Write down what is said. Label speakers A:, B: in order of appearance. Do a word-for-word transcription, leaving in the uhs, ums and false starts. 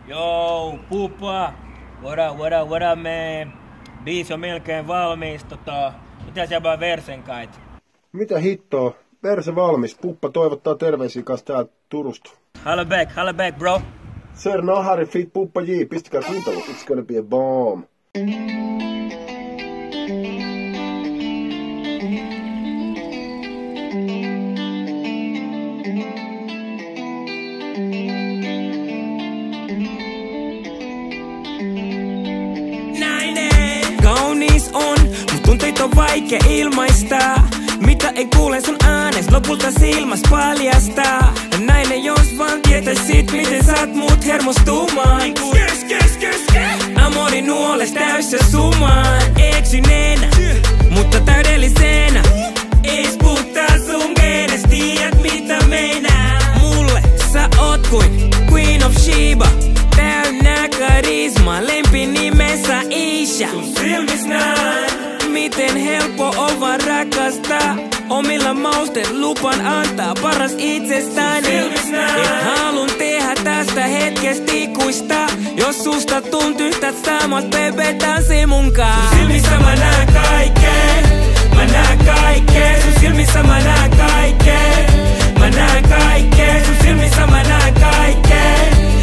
A: Joo, Puppa! What up, what up, what up, man? Biisi on melkein valmis, tota... Mitä siellä Versen kait?
B: Mitä hittoa? Verse valmis. Puppa toivottaa terveisiä kanssa täältä Turusta.
A: Holla back, holla back, bro!
B: Sir Nahari feat Puppa J. Pistäkää kuuntelu. It's gonna be a bomb.
C: Kaunis on, mut tunteet on vaikea ilmaistaa. Mitä ei kuule sun äänes, lopulta silmäs paljastaa. Nainen jos vaan tietäisit, miten saat mut hermostumaan. Kes, kes, kes, kes. Amori nuoles täys ja sumaan. Eksyneenä, mutta täydellisenä. Ees puhtaa sun geenes, tiedät mitä meinaa. Mulle sä oot kuin Queen of Sheba. Täynnä karisma, lempi nimessä Isha. Sun silmis näin, miten helppo on vaan rakastaa. Omilla mausteet lupan antaa paras itsestäni. Et halun tehdä tästä hetkestä ikuista. Jos susta tuntyhtät samat bebe tanssi munkaan. Sun silmissä mä näen kaikkeen, mä näen kaikkeen. Sun silmissä mä näen kaikkeen, mä näen kaikkeen. Sun silmissä mä näen kaikkeen.